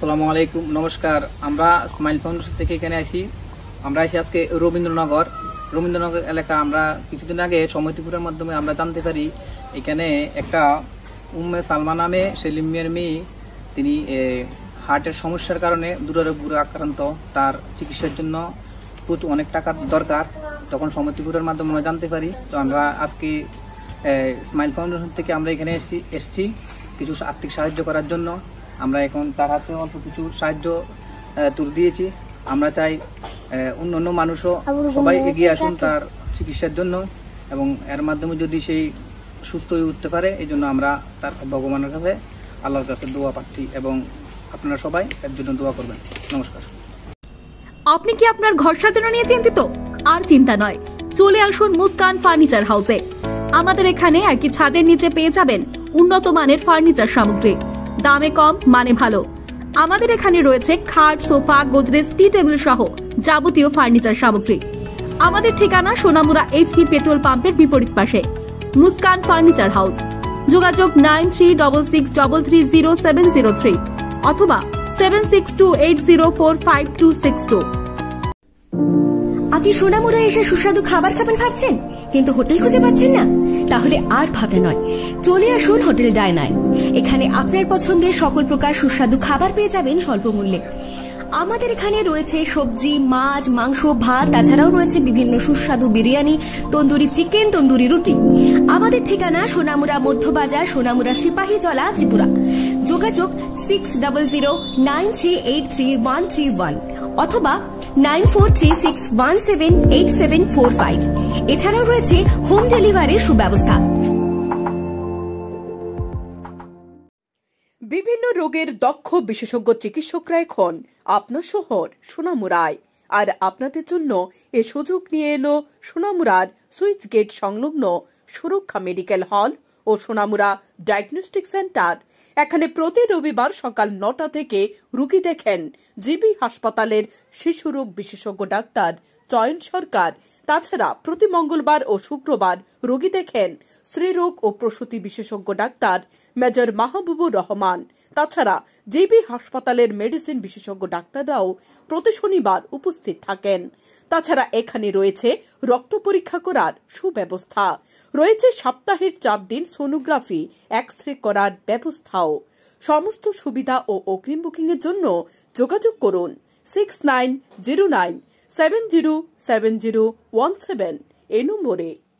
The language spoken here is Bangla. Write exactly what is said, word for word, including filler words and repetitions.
আসসালামু আলাইকুম, নমস্কার। আমরা স্মাইল ফাউন্ডেশন থেকে এখানে আসি। আমরা আসি আজকে রবীন্দ্রনগর রবীন্দ্রনগর এলাকা। আমরা কিছুদিন আগে সমিতিপুরের মাধ্যমে আমরা জানতে পারি এখানে একটা উম্মে সালমা নামে সেলিম মিয়ার মেয়ে, তিনি হার্টের সমস্যার কারণে দুরারোগ্যে আক্রান্ত। তার চিকিৎসার জন্য প্রচুর অনেক টাকার দরকার। তখন সমিতিপুরের মাধ্যমে আমরা জানতে পারি। তো আমরা আজকে স্মাইল ফাউন্ডেশন থেকে আমরা এখানে এসেছি এসেছি কিছু আর্থিক সাহায্য করার জন্য। আমরা এখন তার হাতে অল্প কিছু সাহায্য তুলে দিয়েছি। আমরা চাই অন্য অন্য মানুষও সবাই এগিয়ে আসুন তার চিকিৎসার জন্য, এবং এর মাধ্যমে যদি সেই সুস্থ হয়ে উঠতে পারে, এই জন্য আমরা তার ভগবানের কাছে আল্লাহর কাছে দোয়া পাচ্ছি, এবং আপনারা সবাই এর জন্য দোয়া করবেন। নমস্কার। আপনি কি আপনার ঘর সাজানো নিয়ে চিন্তিত? আর চিন্তা নয়, চলে আসুন মুস্কান ফার্নিচার হাউসে। আমাদের এখানে একই ছাদের নিচে পেয়ে যাবেন উন্নত মানের ফার্নিচার সামগ্রী, দামে কম মানে ভালো। আমাদের এখানে রয়েছে খাট, সোফা, গোদরেজ, টি টেবিল সহ যাবতীয় ফার্নিচার সামগ্রী। আমাদের ঠিকানা সোনামুড়া এইচপি পেট্রোল পাম্পের বিপরীত পাশে, মুস্কান ফার্নিচার হাউস। যোগাযোগ nine three double six double three zero seven zero three অথবা seven six two eight zero four five two six two. আপনি সোনামুড়া এসে সুস্বাদু খাবার খাবেন ভাবছেন, কিন্তু হোটেল খুঁজে পাচ্ছেন না? তাহলে আর ভাবনা নয়, চলে আসুন হোটেল ডায়নায়। এখানে আপনার পছন্দের সকল প্রকার সুস্বাদু খাবার পেয়ে যাবেন স্বল্প মূল্যে। আমাদের এখানে রয়েছে সবজি, মাছ, মাংস, ভাত, তাছাড়াও রয়েছে বিভিন্ন সুস্বাদু বিরিয়ানি, তন্দুরি চিকেন, তন্দুরি রুটি। আমাদের ঠিকানা সোনামুড়া মধ্যবাজার, সোনামুড়া সিপাহীজলা, ত্রিপুরা। যোগাযোগ six double zero nine three eight three one three one অথবা nine four three six one seven eight seven four five. এছাড়াও রয়েছে হোম ডেলিভারির সুব্যবস্থা। বিভিন্ন রোগের দক্ষ বিশেষজ্ঞ চিকিৎসকরা এখন আপনার শহর সোনামুড়ায়। আর আপনাদের জন্য এ সুযোগ নিয়ে এলো সোনামুড়ার সুইচ গেট সংলগ্ন সুরক্ষা মেডিকেল হল ও সোনামুড়া ডায়াগনস্টিক সেন্টার। এখানে প্রতি রবিবার সকাল নটা থেকে রোগী দেখেন জিবি হাসপাতালের শিশু রোগ বিশেষজ্ঞ ডাক্তার চয়ন সরকার। তাছাড়া প্রতি মঙ্গলবার ও শুক্রবার রোগী দেখেন স্ত্রীরোগ ও প্রসূতি বিশেষজ্ঞ ডাক্তার মেজর মাহবুবুর রহমান। তাছাড়া জিবি হাসপাতালের মেডিসিন বিশেষজ্ঞ ডাক্তাররাও প্রতি শনিবার উপস্থিত থাকেন। তাছাড়া এখানে রয়েছে রক্ত পরীক্ষা করার সুব্যবস্থা, রয়েছে সপ্তাহের চার দিন সোনোগ্রাফি, এক্স রে করার ব্যবস্থাও। সমস্ত সুবিধা ও অগ্রিম বুকিং এর জন্য যোগাযোগ করুন six nine zero nine seven zero seven zero one seven এই নম্বরে।